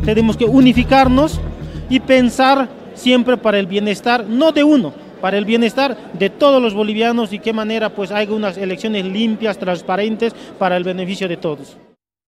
tenemos que unificarnos y pensar siempre para el bienestar, no de uno, para el bienestar de todos los bolivianos y qué manera pues haya unas elecciones limpias, transparentes, para el beneficio de todos.